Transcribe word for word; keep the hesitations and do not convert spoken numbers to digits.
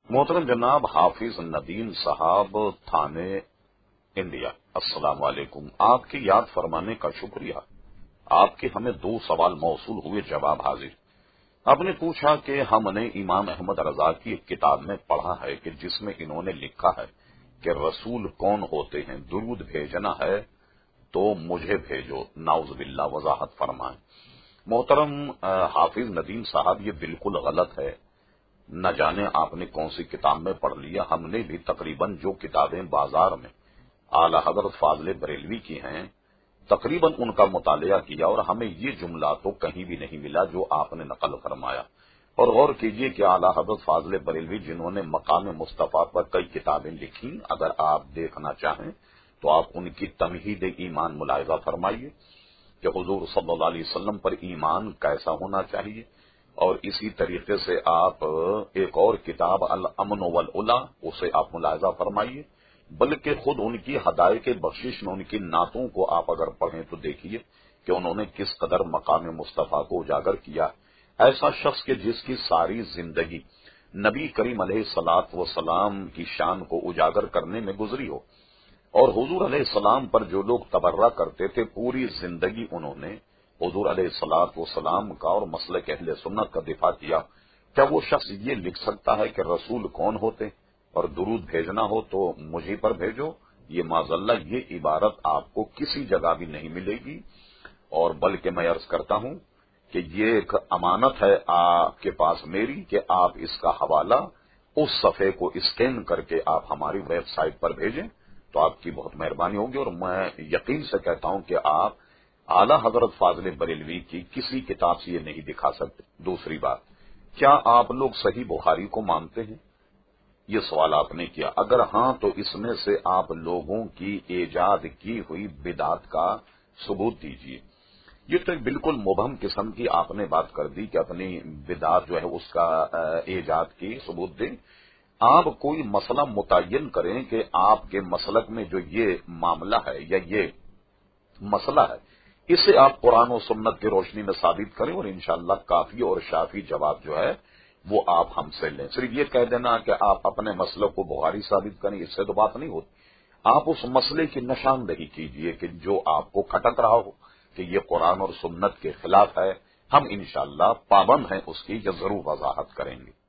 मोहतरम जनाब हाफिज नदीम साहब थाने इंडिया, अस्सलाम वालेकुम। आपकी याद फरमाने का शुक्रिया। आपके हमें दो सवाल मौसूल हुए, जवाब हाजिर। आपने पूछा कि हमने इमाम अहमद रजा की एक किताब में पढ़ा है कि जिसमें इन्होंने लिखा है कि रसूल कौन होते हैं, दुरूद भेजना है तो मुझे भेजो, नाउज़ुबिल्लाह, वजाहत फरमाएं। मोहतरम हाफिज नदीम साहब, ये बिल्कुल गलत है। न जाने आपने कौन सी किताब में पढ़ लिया। हमने भी तकरीबन जो किताबें बाजार में आला हजरत फाजले बरेलवी की हैं, तकरीबन उनका मुतालिया किया और हमें ये जुमला तो कहीं भी नहीं मिला जो आपने नकल फरमाया। और गौर कीजिए कि आला हजरत फाजले बरेलवी जिन्होंने मकाम मुस्तफा पर कई किताबें लिखी, अगर आप देखना चाहें तो आप उनकी तमहीद ईमान मुलाहिजा फरमाइए कि हुजूर सल्लल्लाहु अलैहि वसल्लम पर ईमान कैसा होना चाहिए। और इसी तरीके से आप एक और किताब अल अमन वल उला, उसे आप मुलाहिजा फरमाइए। बल्कि खुद उनकी हदायत के बख्शिश में उनकी नातों को आप अगर पढ़ें तो देखिए कि उन्होंने किस कदर मकाम मुस्तफा को उजागर किया। ऐसा शख्स के जिसकी सारी जिंदगी नबी करीम अलैहिस्सलात व सलाम की शान को उजागर करने में गुजरी हो, और हुजूर अलैहिस्सलाम पर जो लोग तबर्रा करते थे, पूरी जिंदगी उन्होंने हुजूर अलैहिस्सलात व सलाम का और मसलक अहले सुन्नत का दिफा किया। क्या वो शख्स ये लिख सकता है कि रसूल कौन होते और दुरूद भेजना हो तो मुझे पर भेजो? ये माजल्ला, ये इबारत आपको किसी जगह भी नहीं मिलेगी। और बल्कि मैं अर्ज करता हूं कि ये एक अमानत है आपके पास मेरी कि आप इसका हवाला उस सफे को स्कैन करके आप हमारी वेबसाइट पर भेजें तो आपकी बहुत मेहरबानी होगी। और मैं यकीन से कहता हूं कि आप आला हजरत फाजले बरेलवी की किसी किताब से ये नहीं दिखा सकते। दूसरी बात, क्या आप लोग सही बुखारी को मानते हैं? ये सवाल आपने किया। अगर हां तो इसमें से आप लोगों की ईजाद की हुई बिदात का सबूत दीजिए। ये तो एक बिल्कुल मुबहम किस्म की आपने बात कर दी कि अपनी बिदात जो है उसका ईजाद की सबूत दें। आप कोई मसला मुतय्यन करें कि आपके मसलक में जो ये मामला है या ये मसला है, इसे आप कुरान और सुन्नत की रोशनी में साबित करें और इंशाअल्लाह काफी और शाफी जवाब जो है वो आप हमसे लें। सिर्फ ये कह देना कि आप अपने मसले को बुखारी साबित करें, इससे तो बात नहीं होती। आप उस मसले की निशानदही कीजिए कि जो आपको खटक रहा हो कि ये कुरान और सुन्नत के खिलाफ है। हम इंशाअल्लाह पाबंद हैं उसकी, जरूर वजाहत करेंगे।